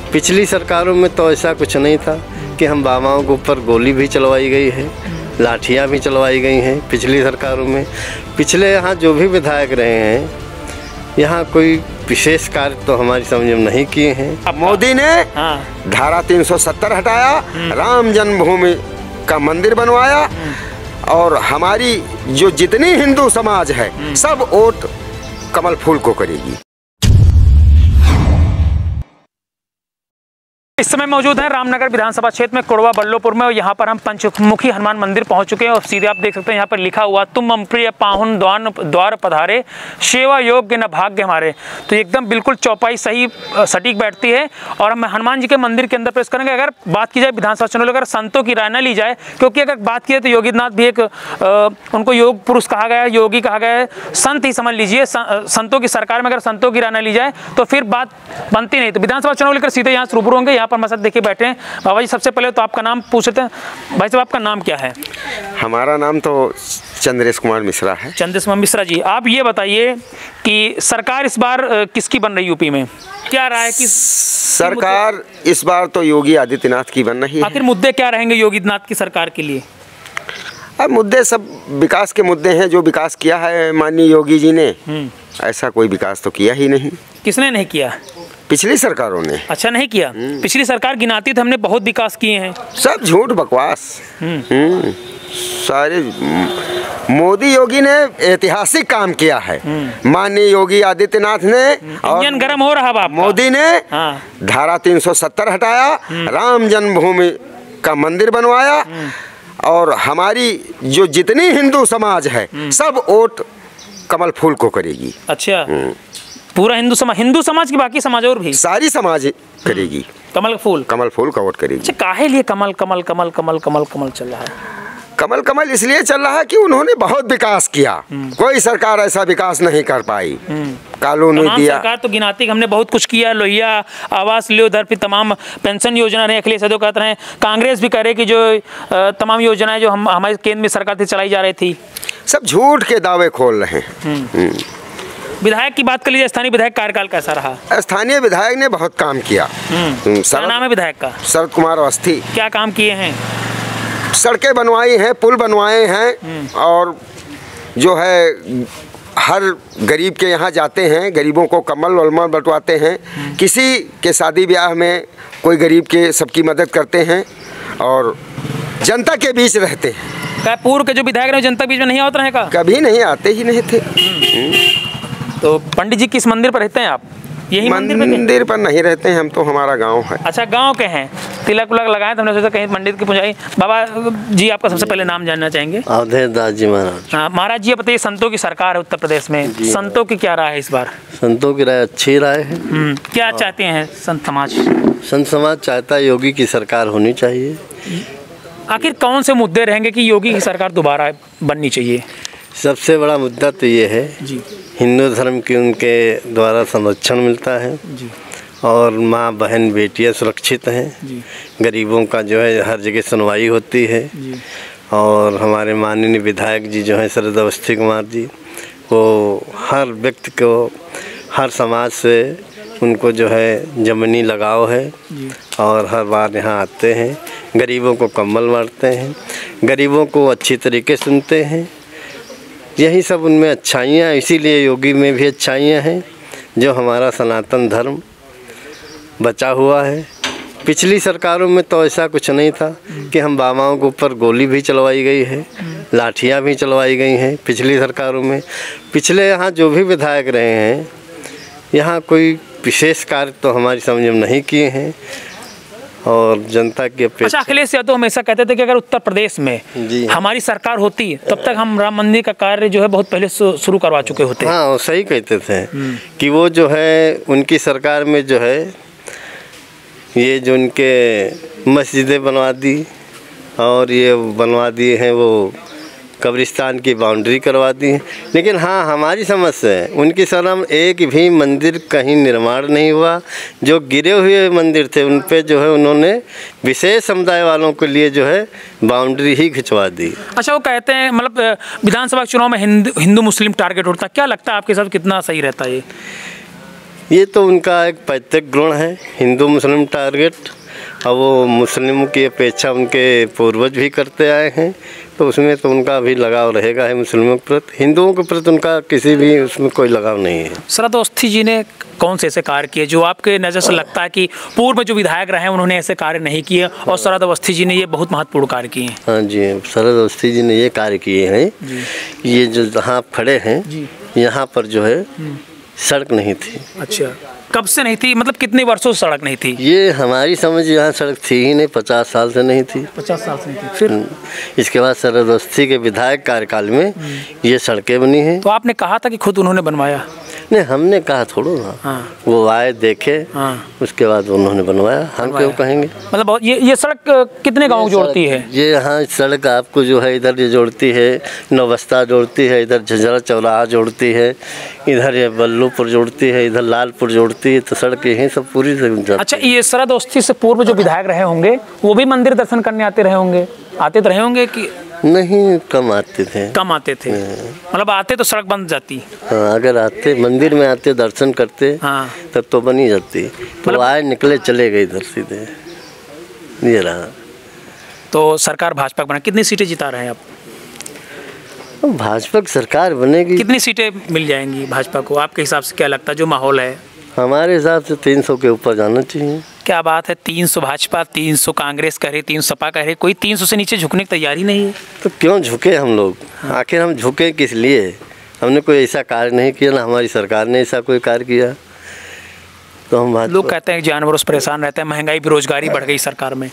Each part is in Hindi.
पिछली सरकारों में तो ऐसा कुछ नहीं था कि हम बाबाओं के ऊपर गोली भी चलवाई गई है, लाठियाँ भी चलवाई गई हैं पिछली सरकारों में। पिछले यहाँ जो भी विधायक रहे हैं, यहाँ कोई विशेष कार्य तो हमारी समझ में नहीं किए हैं। मोदी ने धारा 370 हटाया, राम जन्मभूमि का मंदिर बनवाया, और हमारी जो जितनी हिंदू समाज है सब वोट कमल फूल को करेगी। इस समय मौजूद है रामनगर विधानसभा क्षेत्र में कोड़वा बल्लोपुर में, और यहाँ पर हम पंचमुखी हनुमान मंदिर पहुँच चुके हैं। और सीधे आप देख सकते हैं यहाँ पर लिखा हुआ, तुम अमप्रिय पाहुन द्वार पधारे, सेवा योग्य न भाग्य हमारे। तो एकदम बिल्कुल चौपाई सही सटीक बैठती है। और हम हनुमान जी के मंदिर के अंदर प्रवेश करेंगे। अगर बात की जाए विधानसभा चुनाव, अगर संतों की राय न ली जाए, क्योंकि अगर बात की जाए तो योगीनाथ भी एक उनको योग पुरुष कहा गया है, योगी कहा गया है, संत ही समझ लीजिए। संतों की सरकार में अगर संतों की राय न ली जाए तो फिर बात बनती नहीं। तो विधानसभा चुनाव लेकर सीधे यहाँ रूबरू होंगे। यहाँ पर मसद देखिए बैठे हैं बाबा जी। सबसे पहले तो आपका नाम पूछते हैं भाई साहब, आपका नाम क्या है? हमारा नाम तो चंद्रेश कुमार मिश्रा है। चंद्रेश कुमार मिश्रा जी, आप ये बताइए कि सरकार इस बार किसकी बन रही यूपी में? क्या राय की सरकार इस बार तो योगी आदित्यनाथ की बन रही है। आखिर मुद्दे क्या रहेंगे योगीनाथ की सरकार के लिए? अब मुद्दे सब विकास के मुद्दे हैं। जो विकास किया है माननीय योगी जी ने, ऐसा कोई विकास तो किया ही नहीं। किसने नहीं किया? पिछली सरकारों ने। अच्छा, नहीं किया। पिछली सरकार गिनाती तो हमने बहुत विकास किए हैं। सब झूठ बकवास। सारे मोदी योगी ने ऐतिहासिक काम किया है। माननीय योगी आदित्यनाथ ने, इंजन गर्म हो रहा बाप। मोदी ने धारा 370 हटाया, राम जन्मभूमि का मंदिर बनवाया, और हमारी जो जितनी हिंदू समाज है सब वोट कमल फूल को करेगी। अच्छा, पूरा हिंदू समाज की बाकी समाज और भी सारी समाज करेगी। कमल फूल का वोट करेगी। अच्छा, काहे लिए कमल कमल कमल कमल कमल कमल चल रहा है? कमल कमल इसलिए चल रहा है कि उन्होंने बहुत विकास किया। कोई सरकार ऐसा विकास नहीं कर पाई। कानून दिया, सरकार तो गिनाती हमने बहुत कुछ किया। लोहिया आवास लियो उधर, फिर तमाम पेंशन योजना रहे। अखिलेश यादव कहते हैं, कांग्रेस भी कह रहे कि जो तमाम योजनाएं जो हमारे केंद्र में सरकार से चलाई जा रही थी, सब झूठ के दावे खोल रहे हैं। विधायक की बात कर लीजिए, स्थानीय विधायक कार्यकाल कैसा रहा? स्थानीय विधायक ने बहुत काम किया। क्या नाम है विधायक का? शरद कुमार अवस्थी। क्या काम किए हैं? सड़कें बनवाई हैं, पुल बनवाए हैं, और जो है हर गरीब के यहाँ जाते हैं, गरीबों को कम्बल वलमल बंटवाते हैं। किसी के शादी ब्याह में कोई गरीब के सबकी मदद करते हैं, और जनता के बीच रहते हैं। क्या पूर्व के जो विधायक रहे जनता के बीच में नहीं होते रहे? का कभी नहीं, आते ही नहीं थे। तो पंडित जी किस मंदिर पर रहते हैं आप? यही मंदिर पर नहीं रहते हैं हम तो, हमारा गांव है। अच्छा, गांव के हैं। तिलक उलक लगाए तो हमने सोचा कहीं पंडित की पूजाई। बाबा जी, आपका सबसे पहले नाम जानना चाहेंगे? अवधेश दास जी महाराज। हाँ महाराज जी, बताइए, संतों की सरकार है उत्तर प्रदेश में, संतों की क्या राय है इस बार? संतों की राय अच्छी राय है। क्या चाहते हैं संत समाज? संत समाज चाहता है योगी की सरकार होनी चाहिए। आखिर कौन से मुद्दे रहेंगे कि योगी की सरकार दोबारा बननी चाहिए? सबसे बड़ा मुद्दा तो ये है जी, हिंदू धर्म की उनके द्वारा संरक्षण मिलता है जी, और माँ बहन बेटियाँ सुरक्षित हैं, गरीबों का जो है हर जगह सुनवाई होती है जी। और हमारे माननीय विधायक जी जो हैं शरद अवस्थी कुमार जी, वो हर व्यक्ति को, हर समाज से उनको जो है जमीनी लगाव है जी। और हर बार यहाँ आते हैं, गरीबों को कम्बल बांटते हैं, गरीबों को अच्छी तरीके सुनते हैं। यही सब उनमें अच्छाइयाँ, इसीलिए योगी में भी अच्छाइयाँ हैं। जो हमारा सनातन धर्म बचा हुआ है। पिछली सरकारों में तो ऐसा कुछ नहीं था कि हम बाबाओं के ऊपर गोली भी चलवाई गई है, लाठियाँ भी चलवाई गई हैं पिछली सरकारों में। पिछले यहाँ जो भी विधायक रहे हैं, यहाँ कोई विशेष कार्य तो हमारी समझ में नहीं किए हैं, और जनता की अपेक्षा। अच्छा, अखिलेश यादव हमेशा कहते थे कि अगर उत्तर प्रदेश में हमारी सरकार होती तब तक हम राम मंदिर का कार्य जो है बहुत पहले शुरू करवा चुके होते। हाँ, वो सही कहते थे कि वो जो है उनकी सरकार में जो है ये जो उनके मस्जिदें बनवा दी, और ये बनवा दिए हैं वो कब्रिस्तान की बाउंड्री करवा दी है। लेकिन हाँ, हमारी समझ से उनकी शर्म एक भी मंदिर कहीं निर्माण नहीं हुआ। जो गिरे हुए मंदिर थे उन पे जो है उन्होंने विशेष समुदाय वालों के लिए जो है बाउंड्री ही खिंचवा दी। अच्छा, वो कहते हैं मतलब विधानसभा चुनाव में हिंदू मुस्लिम टारगेट होता है, क्या लगता है आपके साथ कितना सही रहता है ये? ये तो उनका एक पैतृक गुण है, हिंदू मुस्लिम टारगेट, और वो मुस्लिमों की अपेक्षा उनके पूर्वज भी करते आए हैं, तो उसमें तो उनका भी लगाव रहेगा है मुस्लिमों के प्रति। हिंदुओं के प्रति उनका किसी भी उसमें कोई लगाव नहीं है। शरद अवस्थी जी ने कौन से ऐसे कार्य किए जो आपके नज़र से लगता है कि पूर्व में जो विधायक रहे हैं उन्होंने ऐसे कार्य नहीं किए और शरद अवस्थी जी ने ये बहुत महत्वपूर्ण कार्य किए हैं? हाँ जी, शरद अवस्थी जी ने ये कार्य किए हैं, ये जो जहाँ आप खड़े हैं यहाँ पर जो है सड़क नहीं थी। अच्छा, कब से नहीं थी, मतलब कितने वर्षों से सड़क नहीं थी? ये हमारी समझ यहाँ सड़क थी ही नहीं, 50 साल से नहीं थी। 50 साल से नहीं थी। फिर इसके बाद शरद अवस्थी के विधायक कार्यकाल में ये सड़कें बनी हैं। तो आपने कहा था कि खुद उन्होंने बनवाया? नहीं, हमने कहा थोड़ा ना। हाँ। वो आए देखे, उसके बाद उन्होंने बनवाया, हम क्यों कहेंगे। मतलब ये सड़क कितने गाँव जोड़ती है? ये यहाँ सड़क आपको जो है इधर ये जोड़ती है, नवस्ता जोड़ती है, इधर झंझरा चौराहा जोड़ती है, इधर ये बल्लूपुर जोड़ती है, इधर लालपुर जोड़ती है, तो सड़क यहीं सब पूरी से। अच्छा, ये शरद अवस्थी से पूर्व जो विधायक रहे होंगे वो भी मंदिर दर्शन करने आते रहे होंगे, आते तो रहे होंगे कि नहीं? कम आते थे। कम आते थे, मतलब आते तो सड़क बन जाती। हाँ, अगर आते मंदिर में आते दर्शन करते हाँ, तब तो बनी जाती। तो आए निकले चले गए इधर सीधे, ये रहा। तो सरकार भाजपा बना, कितनी सीटें जिता रहे हैं आप? भाजपा की सरकार बनेगी। कितनी सीटें मिल जाएंगी भाजपा को आपके हिसाब से, क्या लगता है जो माहौल है? हमारे हिसाब से 300 के ऊपर जाना चाहिए। क्या बात है, 300 भाजपा, 300 कांग्रेस कह रही, 300 सपा कह रही, कोई 300 से नीचे झुकने की तैयारी नहीं है। तो क्यों झुके हम लोग? आखिर हम झुके किस लिए? हमने कोई ऐसा कार्य नहीं किया, ना हमारी सरकार ने ऐसा कोई कार्य किया। तो हम लोग कहते हैं जानवरों से परेशान रहते हैं, महंगाई बेरोजगारी बढ़ गई सरकार में।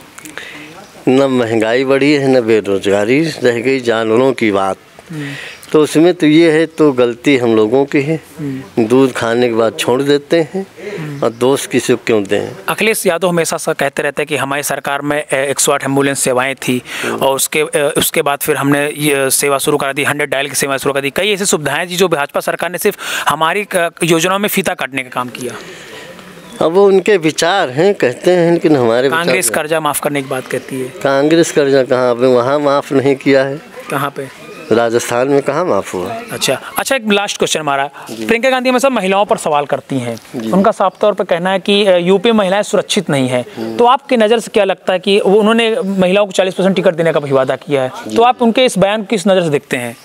न महंगाई बढ़ी है न बेरोजगारी रह गई, जानवरों की बात तो उसमें तो ये है, तो गलती हम लोगों की है। दूध खाने के बाद छोड़ देते हैं और दोष किसी को क्यों दें। अखिलेश यादव हमेशा सा कहते रहते हैं कि हमारी सरकार में 108 एम्बुलेंस सेवाएं थी और उसके बाद फिर हमने ये सेवा शुरू करा दी, 100 डायल की सेवा शुरू कर दी। कई ऐसी सुविधाएं थी जो भाजपा सरकार ने सिर्फ हमारी योजनाओं में फीता काटने का काम किया। अब वो उनके विचार हैं, कहते हैं, लेकिन हमारे कांग्रेस कर्जा माफ़ करने की बात कहती है। कांग्रेस कर्जा कहाँ पे, वहाँ माफ़ नहीं किया है। कहाँ पे? राजस्थान में कहाँ माफ़ हुआ। अच्छा, एक लास्ट क्वेश्चन हमारा। प्रियंका गांधी हमेशा महिलाओं पर सवाल करती हैं, उनका साफ तौर पर कहना है कि यूपी महिलाएं सुरक्षित नहीं है। तो आपकी नज़र से क्या लगता है कि उन्होंने महिलाओं को 40% टिकट देने का भी वादा किया है, तो आप उनके इस बयान किस नज़र से देखते हैं?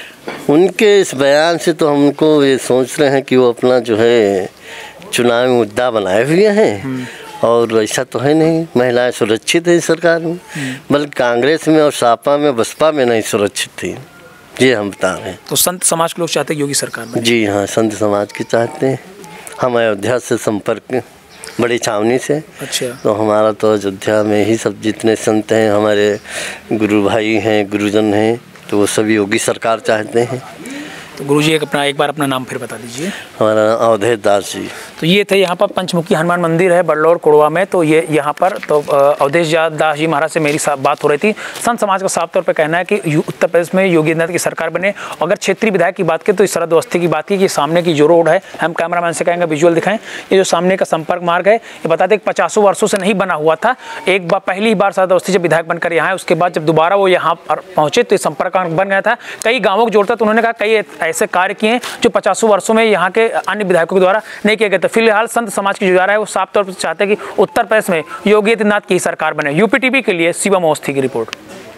उनके इस बयान से तो हमको ये सोच रहे हैं कि वो अपना जो है चुनावी मुद्दा बनाए हुए हैं, और ऐसा तो है नहीं। महिलाएं सुरक्षित है सरकार में, बल्कि कांग्रेस में और सपा में बसपा में नहीं सुरक्षित थी, ये हम बता रहे हैं। तो संत समाज के लोग चाहते हैं योगी सरकार में? जी हाँ, संत समाज के चाहते हैं। हम अयोध्या से संपर्क बड़ी छावनी से। अच्छा। तो हमारा तो अयोध्या में ही सब जितने संत हैं, हमारे गुरु भाई हैं, गुरुजन हैं, तो वो सभी योगी सरकार चाहते हैं। तो गुरुजी एक बार अपना नाम फिर बता दीजिए। हमारा अवधेश दास जी। तो ये थे, यहाँ पर पंचमुखी हनुमान मंदिर है बड़लौर कोड़वा में। तो ये यहाँ पर तो अवधेश दास जी महाराज से मेरी बात हो रही थी। संत समाज का साफ तौर पर कहना है कि उत्तर प्रदेश में योगी आदित्यनाथ की सरकार बने। अगर क्षेत्रीय विधायक की बात करें तो शरद अवस्थी की बात की कि सामने की जो रोड है, हम कैमरामैन से कहेंगे विजुअल दिखाएं, ये जो सामने का संपर्क मार्ग है, ये बता दें 50 वर्षों से नहीं बना हुआ था। एक बार पहली बार शरद अवस्थी जब विधायक बनकर यहाँ आए, उसके बाद जब दोबारा वो यहाँ पर पहुंचे तो ये संपर्क मार्ग बन गया था, कई गाँवों को जोड़ता। तो उन्होंने कहा कई ऐसे कार्य किए जो 50 वर्षों में यहाँ के अन्य विधायकों के द्वारा नहीं किए गए थे। फिलहाल संत समाज की जो जा रहा है वो साफ तौर पर चाहते हैं कि उत्तर प्रदेश में योगी आदित्यनाथ की सरकार बने। यूपी टीवी के लिए शिवम अवस्थी की रिपोर्ट।